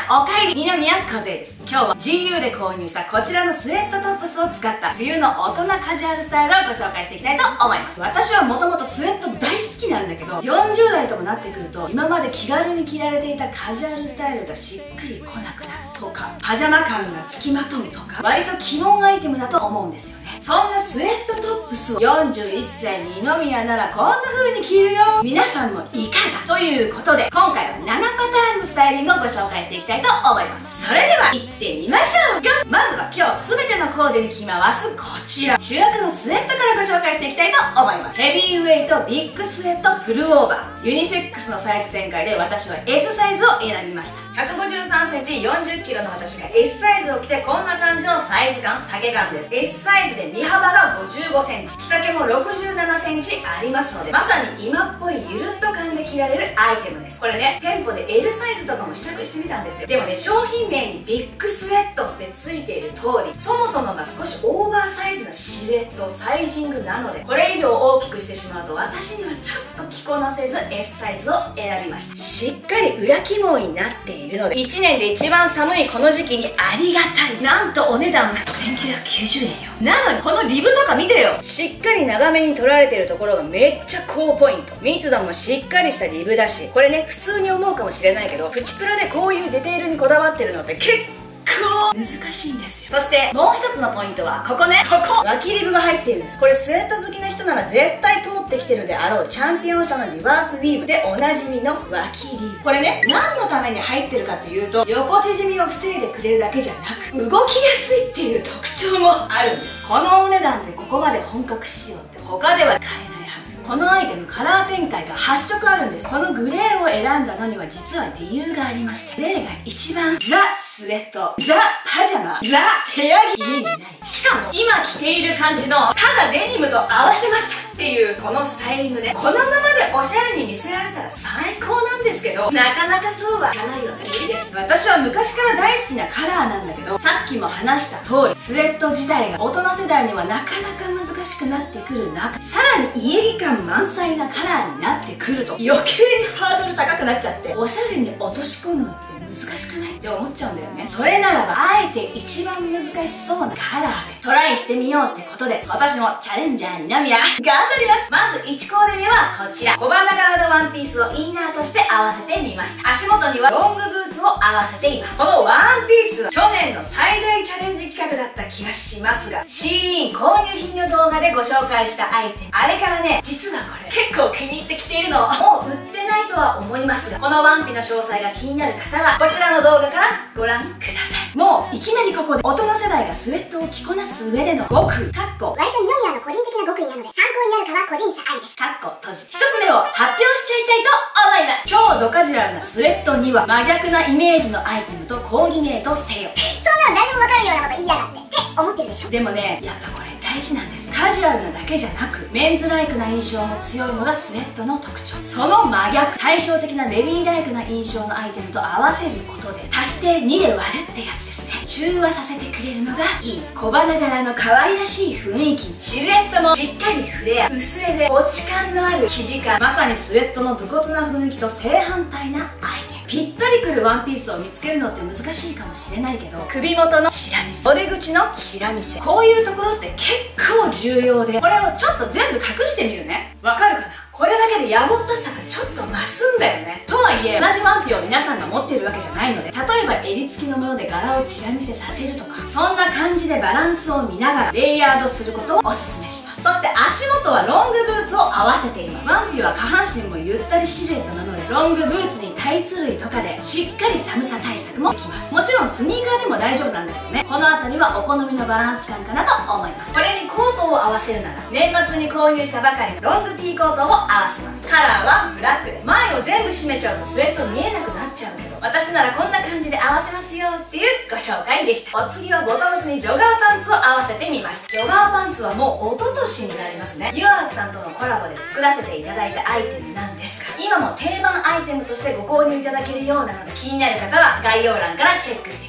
おかえり、二宮和恵です。今日は GU で購入したこちらのスウェットトップスを使った冬の大人カジュアルスタイルをご紹介していきたいと思います。私はもともとスウェット大好きなんだけど、40代ともなってくると今まで気軽に着られていたカジュアルスタイルがしっくりこなくなるとか、パジャマ感がつきまとうとか、割と鬼門アイテムだと思うんですよね。そんなスウェットトップスを41歳二宮ならこんな風に着るよ、皆さんもいかがということで、今回は7パターンのスタイリングをご紹介していきたいと思います。それでは行ってみましょうか。まずは今日全てのコーデに着回すこちら、主役のスウェットからご紹介していきたいと思います。ヘビーウェイトビッグスウェットプルオーバー、ユニセックスのサイズ展開で私は S サイズを選びました。153センチ40キロの私が S サイズを着てこんな感じのサイズ感、丈感です。 S サイズで身幅が55センチ、着丈も67センチありますので、まさに今っぽいゆるっと感で着られるアイテムです。これね、店舗で L サイズとかも試着してみたんですよ。でもね、商品名にビッグスウェットってついている通り、そもそもが少しオーバーサイズなシルエット、サイジングなので、これ以上大きくしてしまうと私にはちょっと着こなせず S サイズを選びました。しっかり裏起毛になっているので、1年で一番寒いこの時期にありがたい。なんとお値段1990円よ。なのにこのリブとか見てよ、しっかり長めに取られてるところがめっちゃ高ポイント。密度もしっかりしたリブだし、これね、普通に思うかもしれないけど、プチプラでこういうディテールにこだわってるのって結構難しいんですよ。そしてもう一つのポイントはここね、ここ脇リブが入っているのよ。これスウェット好きな人なら絶対通ってきてるであろうチャンピオン社のリバースウィーブでおなじみの脇リブ。これね、何のために入ってるかというと、横縮みを防いでくれるだけじゃなく、動きやすいっていう特徴もあるんです。このお値段でここまで本格仕様って他では買えないはず。このアイテムカラー展開が8色あるんです。このグレーを選んだのには実は理由がありまして、グレーが一番ザ・スウェット、ザ・パジャマ、ザ・部屋着イメージない。しかも今着ている感じのただデニムと合わせましたっていうこのスタイリングで、このままでおしゃれに見せられたら最高なんですけど、なかなかそうはいかないよね。無理です。私は昔から大好きなカラーなんだけど、さっきも話した通り、スウェット自体が大人世代にはなかなか難しくなってくる中、さらに家着感満載なカラーになってくると余計にハードル高くなっちゃって、おしゃれに落とし込むのって難しくないって思っちゃうんだよね。それならばあえて一番難しそうなカラーでトライしてみようってことで、今年もチャレンジャー二宮頑張ります。まず1コーデ目はこちら、小花柄のワンピースをインナーとして合わせてみました。足元にはロングブーツを合わせています。このワンピースは去年の最大チャレンジ企画だった気がしますが、SHEIN購入品の動画でご紹介したアイテム、あれからね、実はこれ結構気に入ってきているのをもう売ってないとは思いますが、このワンピの詳細が気になる方はこちらの動画からご覧ください。もういきなりここで大人世代がスウェットを着こなす上での極意、割と二宮の個人的な極意なので参考になるかは個人差ありです。 閉じ。一つ目を発表しちゃいたいと思います。超ドカジュアルなスウェットには真逆なイメージのアイテムとコーディネートせよ。 そんなの誰でも分かるようなこと言いやがってって思ってるでしょ。 でもね、やっぱこれ大事なんです。カジュアルなだけじゃなく、メンズライクな印象も強いのがスウェットの特徴。その真逆、対照的なレディーライクな印象のアイテムと合わせることで足して2で割るってやつですね。中和させてくれるのがいい。小花柄の可愛らしい雰囲気、シルエットもしっかりフレア、薄手で落ち感のある生地感、まさにスウェットの武骨な雰囲気と正反対なアイテム。ぴったりくるワンピースを見つけるのって難しいかもしれないけど、首元のチラ見せ、袖口のチラ見せ、こういうところって結構重要で、これをちょっと全部隠してみるね。わかるかな？これだけでやぼったさがちょっと増すんだよね。とはいえ、同じワンピを皆さんが持っているわけじゃないので、例えば襟付きのもので柄をチラ見せさせるとか、そんな感じでバランスを見ながらレイヤードすることをおすすめします。そして足元はロングブーツを合わせています。ワンピは下半身もゆったりシルエットなので、ロングブーツにタイツ類とかでしっかり寒さ対策もできます。もちろんスニーカーでも大丈夫なんだけどね、この辺りはお好みのバランス感かなと思います。これにコートを合わせるなら、年末に購入したばかりのロングピーコートを合わせます。カラーはブラックです。前を全部閉めちゃうとスウェット見えなくなっちゃうけど、私ならこんな感じで合わせますよっていうご紹介でした。お次はボトムスにジョガーパンツを合わせてみました。ジョガーパンツはもう一昨年になりますね。ユアーズさんとのコラボで作らせていただいたアイテムなんですが、今も定番アイテムとしてご購入いただけるようなので、気になる方は概要欄からチェックしてみてください。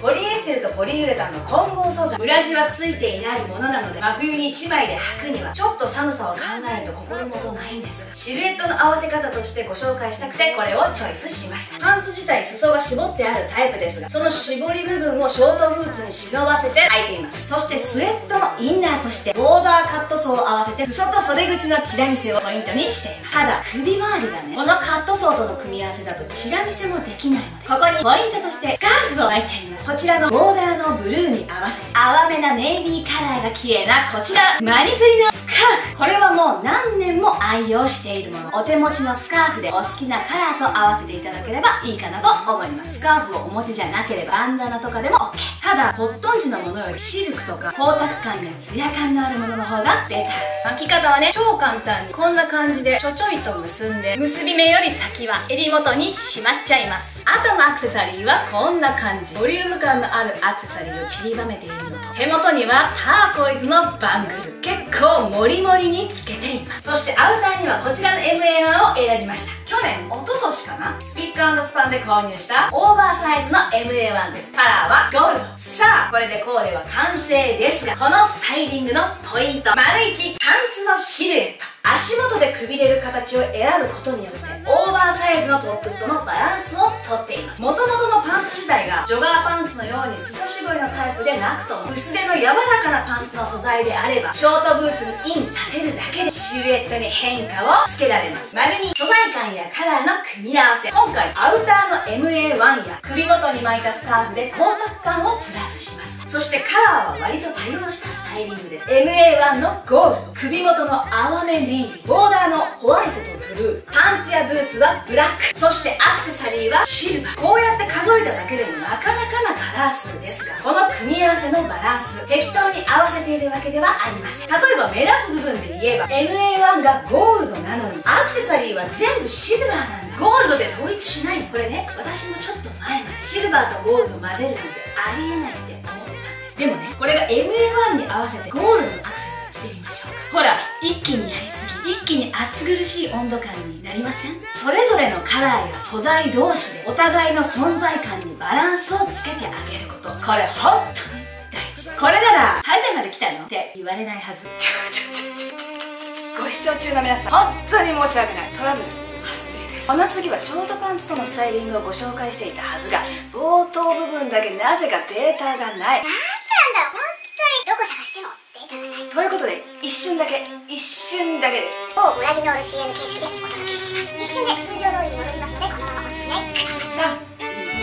ポリエステルとポリウレタンの混合素材、裏地はついていないものなので真冬に1枚で履くにはちょっと寒さを考えると心もとないんですが、シルエットの合わせ方としてご紹介したくてこれをチョイスしました。パンツ自体裾が絞ってあるタイプですが、その絞り部分をショートブーツに忍ばせて履いています。そしてスウェットのインナーとしてボーダーカットソーを合わせて裾と袖口のチラ見せをポイントにしています。ただ首周りがね、このカットソーとの組み合わせだとチラ見せもできないので、ここにポイントとしてスカーフを巻いちゃいます。こちらのボーダーのブルーに合わせて淡めなネイビーカラーが綺麗なこちらマニプリのスカーフ、これはもう何年も愛用しているもの。お手持ちのスカーフでお好きなカラーと合わせていただければいいかなと思います。スカーフをお持ちじゃなければバンダナとかでも OK。 ただコットン地のものよりシルクとか光沢感やツヤ感のあるものの方がベターです。巻き方はね、超簡単にこんな感じでちょちょいと結んで、結び目より先は襟元にしまっちゃいます。あとのアクセサリーはこんな感じ。ボリューム感のあるアクセサリーを散りばめているのと、手元にはターコイズのバングル、結構モリモリにつけています。そしてアウターにはこちらの MA1 を選びました。去年、一昨年かな、スピック&スパンで購入したオーバーサイズの MA1 です。カラーはゴールド。さあ、これでコーデは完成ですが、このスタイリングのポイント、丸1、パンツのシルエット。足元でくびれる形を選ぶことによってオーバーサイズのトップスとのバランスをとっています。元々のパンツ自体がジョガーパンツのように裾絞りのタイプでなくとも、薄手の柔らかなパンツの素材であればショートブーツにインさせるだけでシルエットに変化をつけられます。丸に素材感やカラーの組み合わせ。今回アウターの MA1 や首元に巻いたスカーフで光沢感をプラスしました。そしてカラーは割と多用したスタイリングです。 MA1 のゴールド、首元の淡めネイビー、ボーダーのホワイトとブルー、パンツやブーツはブラック、そしてアクセサリーはシルバー。こうやって数えただけでもなかなかなカラー数ですが、この組み合わせのバランス、適当に合わせているわけではありません。例えば目立つ部分で言えば MA1 がゴールドなのにアクセサリーは全部シルバーなんだ。ゴールドで統一しないの。これね、私もちょっと前までシルバーとゴールド混ぜるなんてありえないって思ってたんです。でもね、これが MA1 に合わせてゴールドのアクセントしてみましょうか。ほら、一気にやりすぎ、一気に暑苦しい温度感になりません？それぞれのカラーや素材同士でお互いの存在感にバランスをつけてあげること、これ本当に大事。これならパジャマで来たのって言われないはず。ご視聴中の皆さん、本当に申し訳ない。トラブル発生です。この次はショートパンツとのスタイリングをご紹介していたはずが、冒頭部分だけなぜかデータがない。 なんだ、本当にどこ探してもデータがない。 ということで、一瞬だけです。 某裏技のある CM 形式でお届けします。一瞬で通常通りに戻りますので、このままお付き合いください。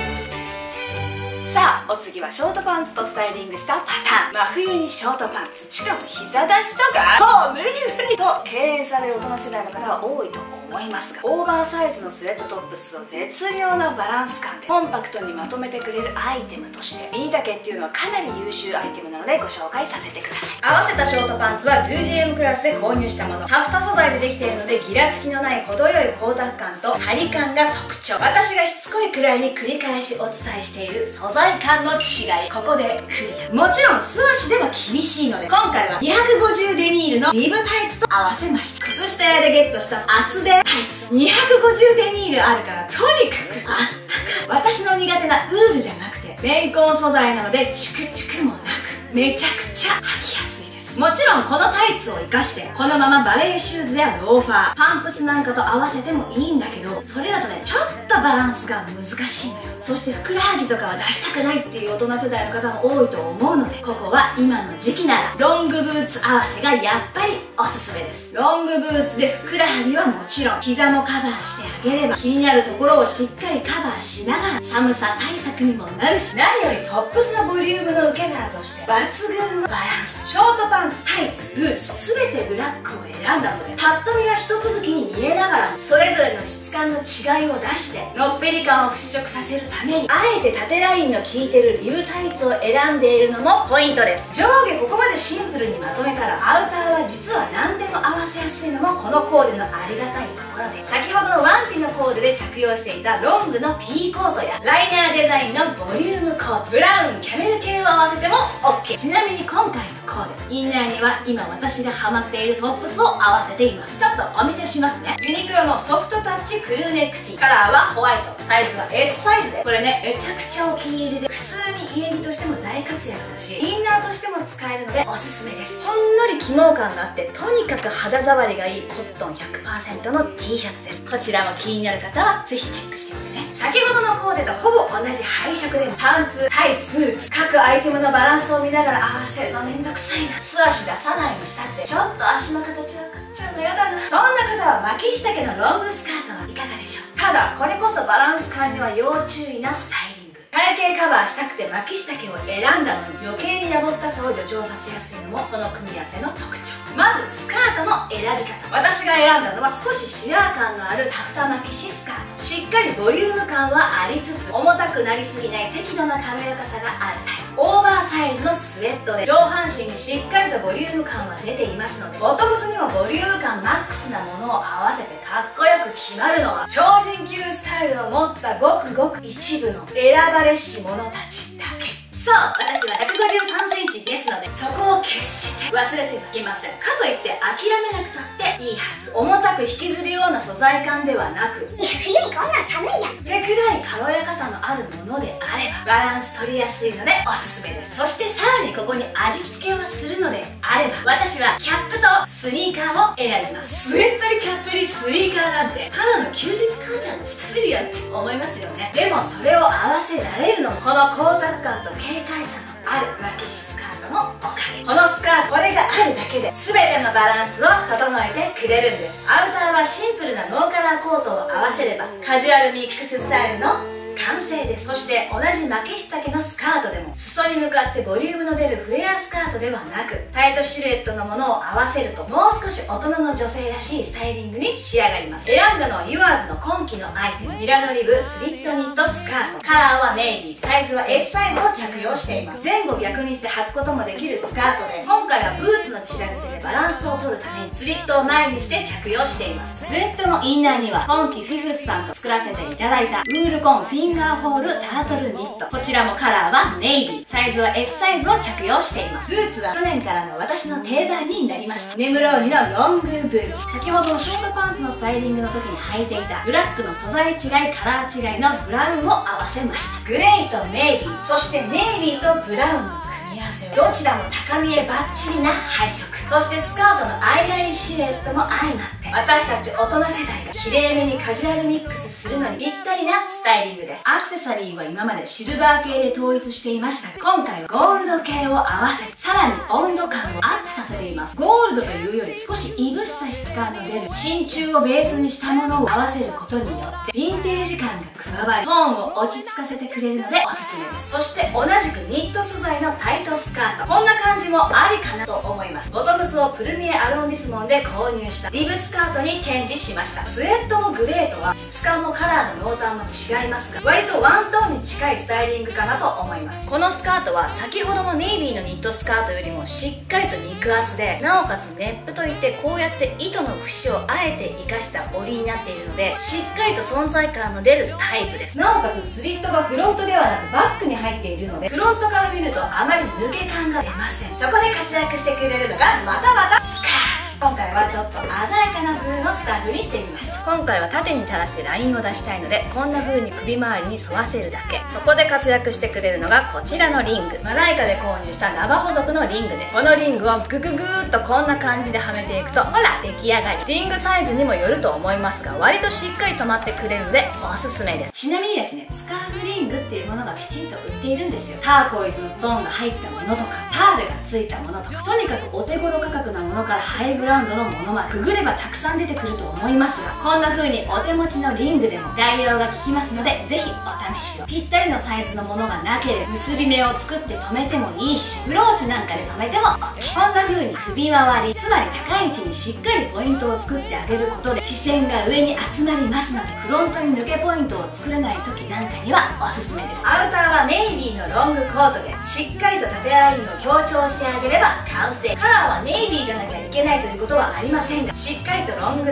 さあ、お次はショートパンツとスタイリングしたパターン。真冬にショートパンツ、しかも膝出しとかもう無理と敬遠される大人世代の方は多いと思いますが、オーバーサイズのスウェットトップスを絶妙なバランス感でコンパクトにまとめてくれるアイテムとして、ミニ丈っていうのはかなり優秀アイテムなのでご紹介させてください。合わせたショートパンツは 2GM クラスで購入したもの。タフタ素材でできているのでギラつきのない程よい光沢感と張り感が特徴。私がしつこいくらいに繰り返しお伝えしている素材感の違い、ここでクリア。もちろん素足では厳しいので、今回は250デニールのビブタイツと合わせました。靴下屋でゲットした厚手タイツ、250デニールあるからとにかくあったかい。私の苦手なウールじゃなくてレンコン素材なのでチクチクもなく、めちゃくちゃ履きやすいです。もちろんこのタイツを活かしてこのままバレエシューズやローファー、パンプスなんかと合わせてもいいんだけど、それだとね、ちょっとバランスが難しいのよ。そしてふくらはぎとかは出したくないっていう大人世代の方も多いと思うので、ここは今の時期ならロングブーツ合わせがやっぱりおすすめです。ロングブーツでふくらはぎはもちろん膝もカバーしてあげれば、気になるところをしっかりカバーしながら寒さ対策にもなるし、何よりトップスのボリュームの受け皿として抜群のバランス。ショートパンツ、タイツ、ブーツ全てブラックを選んだので、パッと見は一続きに見えながらそれぞれの質感の違いを出してのっぺり感を払拭させるために、あえて縦ラインの効いてるリブタイツを選んでいるのもポイントです。上下ここまでシンプルにまとめたら、アウターは実は何でも合わせやすいのもこのコーデのありがたいところで、先ほどのワンピのコーデで着用していたロングの P コートやライナーデザインのボリュームコート、ブラウンキャメル系を合わせても OK。 ちなみに今回のコーデ、インナーには今私がハマっているトップスを合わせています。ちょっとお見せしますね。ユニクロのソフトタッチクルーネックティー、カラーはホワイト、サイズは S サイズで、これねめちゃくちゃお気に入りで、普通に家着としても大活躍だし、インナーとしても使えるのでおすすめです。ほんのり機能感があって、とにかく肌触りがいいコットン 100% の T シャツです。こちらも気になる方はぜひチェックしてみてね。先ほどのコーデとほぼ同じ配色で、パンツ、タイツ、ブーツ、各アイテムのバランスを見ながら合わせるのめんどくさいな、素足出さないにしたってちょっと足の形分かっちゃうのやだな、そんな方は巻き下丈のロングスカートはいかがでしょう。ただこれこそバランス感には要注意なスタイリング。体型カバーしたくて巻き下丈を選んだのに余計にやぼったさを助長させやすいのもこの組み合わせの特徴。まずスカートの選び方、私が選んだのは少しシアー感のあるタフタ巻きシスカート。しっかりボリューム感はありつつ重たくなりすぎない適度な軽やかさがあるタイプ。オーバーサイズのスウェットで上半身にしっかりとボリューム感は出ていますので、ボトムスにもボリューム感マックスなものを合わせてかっこよく決まるのは、超人級スタイルを持ったごくごく一部の選ばれし者たちだけ。そう、私は153センチですので、そこを決して忘れてはいけません。かといって諦めなくたっていいはず。重たく引きずるような素材感ではなく、 いや冬にこんなん寒いやん手くらい軽やかさのあるものであればバランス取りやすいのでおすすめです。そしてさらにここに味付けをするのであれば、私はキャップとスニーカーを選びます。スウェットにキャップにスニーカーなんてただの休日母ちゃんのスタイルやって思いますよね。でもそれを合わせられるのもこの光沢感と軽快さのある巻きスカートのおかげ。このスカート、これがあるだけで全てのバランスを整えてくれるんです。アウターはシンプルなノーカラーコートを合わせればカジュアルミックススタイルの完成です。そして同じ巻き下丈のスカートでも裾に向かってボリュームの出るフレアスカートではなく、タイトシルエットのものを合わせるともう少し大人の女性らしいスタイリングに仕上がります。選んだのは YOURS の今季のアイテム、ミラノリブスリットニットスカート、カラーはネイビー、サイズは S サイズを着用しています。前後逆にして履くこともできるスカートで、今回はブーツのチラ見せでバランスを取るためにスリットを前にして着用しています。スウェットのインナーには今季フィフスさんと作らせていただいたウールコンフィンガーホールタートルニット、こちらもカラーはネイビー、サイズは S サイズを着用しています。ブーツは去年からの私の定番になりました。ネムローニのロングブーツ、先ほどのショートパンツのスタイリングの時に履いていたブラックの素材違いカラー違いのブラウンを合わせました。グレーとネイビー、そしてネイビーとブラウンの組み合わせはどちらも高見えバッチリな配色、そしてスカートのアイラインシルエットも相まって私たち大人世代がきれいめにカジュアルミックスするのにぴったりなスタイリングです。アクセサリーは今までシルバー系で統一していましたが、今回はゴールド系を合わせさらに温度感をアップさせています。ゴールドというより少しいぶした質感の出る真鍮をベースにしたものを合わせることによってヴィンテージ感が加わりトーンを落ち着かせてくれるのでおすすめです。そして同じくニット素材のタイトスカート、こんな感じもありかなと思います。ボトムスをプルミエアロンディスモンで購入したリブスカートにチェンジしました。スウェットのグレーとは質感もカラーの濃淡も違いますが、割とワントーンに近いスタイリングかなと思います。このスカートは先ほどのネイビーのニットスカートよりもしっかりと肉厚で、なおかつネップといってこうやって糸の節をあえて生かした織りになっているので、しっかりと存在感の出るタイプです。なおかつスリットがフロントではなくバックに入っているので、フロントから見るとあまり抜け感が出ません。そこで活躍してくれるのがまたまたスカーフ。今回はちょっと鮮やかな風のスカーフにしてみました。今回は縦に垂らしてラインを出したいので、こんな風に首周りに沿わせるだけ。そこで活躍してくれるのがこちらのリング、マライカで購入したナバホ族のリングです。このリングをグググーっとこんな感じではめていくと、ほら出来上がり。リングサイズにもよると思いますが、割としっかり止まってくれるのでおすすめです。ちなみにですね、スカーフリングっていうものがきちんと売っているんですよ。ターコイズのストーンが入ったものとか、パールがついたものとか、とにかくお手頃価格なものからハイブランドのものまでググればたくさん出てくると思いますが、こんな風にお手持ちのリングでも代用が効きますので、ぜひお試しを。ぴったりのサイズのものがなければ結び目を作って留めてもいいし、ブローチなんかで留めても OK。 こんな風に首周り、つまり高い位置にしっかりポイントを作ってあげることで視線が上に集まりますので、フロントに抜けポイントを作れない時なんかにはおすすめです。アウターはネイビーのロングコートでしっかりと縦ラインを強調してあげれば完成。カラーはネイビーじゃなきゃいけないということはありませんが、しっかりとロング丈で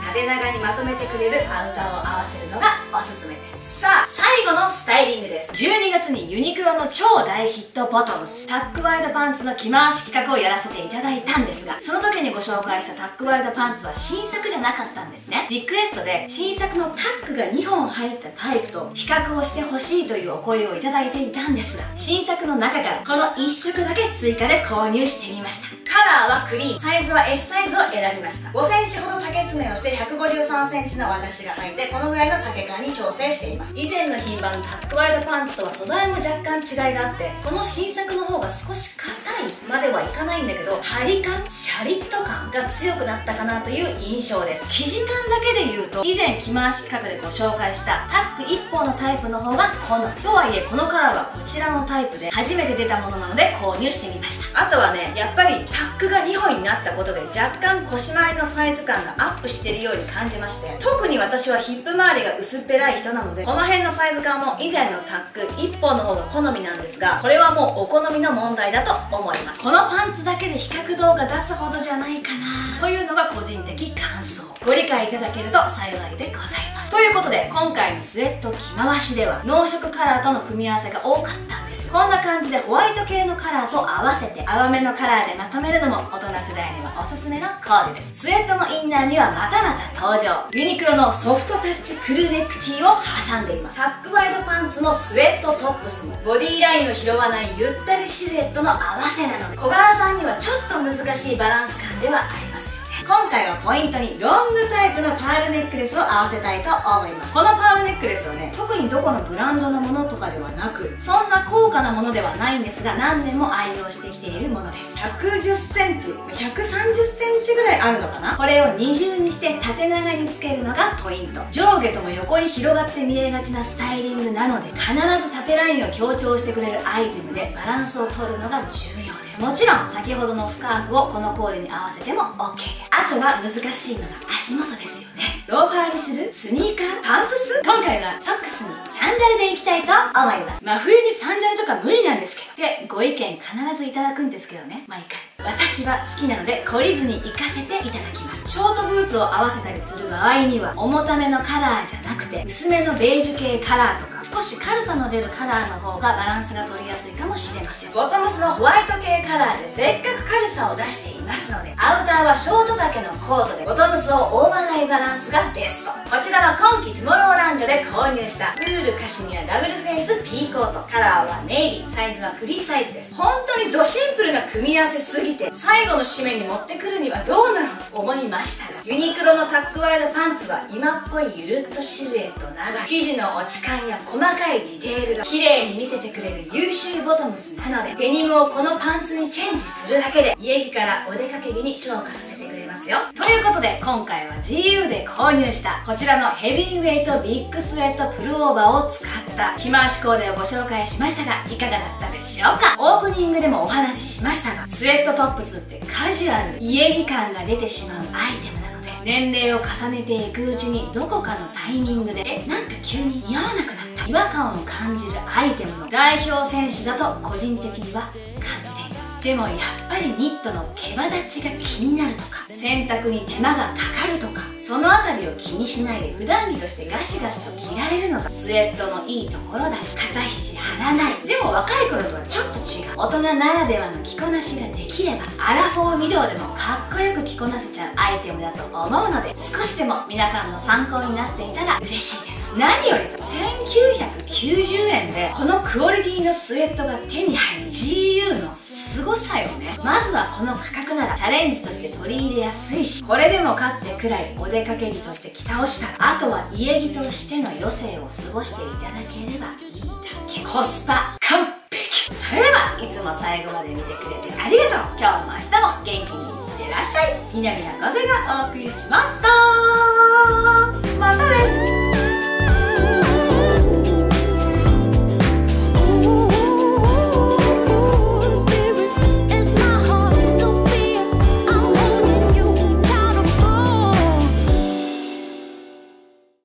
縦長にまとめてくれるアウターを合わせるのがおすすめです。さあ、最後のスタイリングです。12月にユニクロの超大ヒットボトムス、タックワイドパンツの着回し企画をやらせていただいたんですが、その時にご紹介したタックワイドパンツは新作じゃなかったんですね。リクエストで新作のタックが2本入ったタイプと比較をしてほしいというお声をいただいていたんですが、新作の中からこの1色だけ追加で購入してみました。カラーはクリーム、サイズは S サイズを選びました。5センチほど丈詰めをして153センチの私が履いて、このぐらいの丈感に調整しています。以前の品番のタックワイドパンツとは素材も若干違いがあって、この新作の方が少し硬いまではいかないんだけど、張り感、シャリッと感が強くなったかなという印象です。生地感だけで言うと、以前着回し企画でご紹介したタック1本のタイプの方が好み。とはいえこのカラーはこちらのタイプで初めて出たものなので購入してみました。あとはね、やっぱりタックが2本になったことで若干腰回りのサイズ感がアップしているように感じまして、特に私はヒップ周りが薄っぺらい人なので、この辺のサイズ感も以前のタック1本の方が好みなんですが、これはもうお好みの問題だと思います。このパンツだけで比較動画出すほどじゃないかなというのが個人的感想。ご理解いただけると幸いでございます。ということで今回のスウェット着回しでは濃色カラーとの組み合わせが多かったんです。こんな感じでホワイト系のカラーと合わせて淡めのカラーでまとめるのも大人世代にはおすすめのコーデです。スウェットのインナーにはまたまた登場、ユニクロのソフトタッチクルーネック T を挟んでいます。タックワイドパンツもスウェットトップスもボディラインを拾わないゆったりシルエットの合わせなので、小柄さんにはちょっと難しいバランス感ではありますよね。今回はポイントにロングタイプのパールネックレスを合わせたいと思います。このパールネックレスはね、特にどこのブランドのものとかではなく、そんな高価なものではないんですが、何年も愛用してきているものです。110センチ、130センチぐらいあるのかな。これを二重にして縦長につけるのがポイント。上下とも横に広がって見えがちなスタイリングなので、必ず縦ラインを強調してくれるアイテムでバランスを取るのが重要です。もちろん先ほどのスカーフをこのコーデに合わせても OK です。あとは難しいのが足元ですよね。ローファーにするスニーカー、パンプス、今回はソックスにサンダルでいきたいと思います。真冬にサンダルとか無理なんですけどってご意見必ずいただくんですけどね、毎回私は好きなので懲りずに行かせていただきます。ショートブーツを合わせたりする場合には重ためのカラーじゃなくて薄めのベージュ系カラーとか少し軽さの出るカラーの方がバランスが取りやすいかもしれません。ボトムスのホワイト系カラーでせっかく軽さを出していますので、アウターはショート丈のコートでボトムスを覆わないバランスがベスト。こちらは今季トゥモローランドで購入したウールカシミヤダブルフェイスピーコート。カラーはネイビー、サイズはフリーサイズです。本当にドシンプルな組み合わせすぎて最後の締めに持ってくるにはどうなのと思いましたが、ユニクロのタックワイドパンツは今っぽいゆるっとシルエット長い、生地の落ち感や細かいディテールが綺麗に見せてくれる優秀ボトムスなので、デニムをこのパンツにチェンジするだけで家着からお出かけ着に昇華させてくれますよ。ということで今回は GU で購入したこちらのヘビーウェイトビッグスウェットプルオーバーを使った着回しコーデをご紹介しましたが、いかがだったでしょうか。オープニングでもお話ししましたが、スウェットトップスってカジュアル、家着感が出てしまうアイテムなので、年齢を重ねていくうちにどこかのタイミングでなんか急に似合わなくなった、違和感を感じるアイテムの代表選手だと個人的には感じています。でもやっぱりニットの毛羽立ちが気になるとか、洗濯に手間がかかるとか、そのあたりを気にしないで普段着としてガシガシと着られるのがスウェットのいいところだし、肩肘張らない。でも若い頃とはちょっと違う、大人ならではの着こなしができればアラフォー以上でもかっこよく着こなせちゃうアイテムだと思うので、少しでも皆さんの参考になっていたら嬉しいです。何よりさ、1990円でこのクオリティのスウェットが手に入る GU の凄さよね。まずはこの価格ならチャレンジとして取り入れやすいし、これでもかってくらいお出かけ着として着倒したら、あとは家着としての余生を過ごしていただければいいだけ。コスパ完璧。それではいつも最後まで見てくれてありがとう。今日も明日も元気にいってらっしゃい。南野風がお送りしました。またね。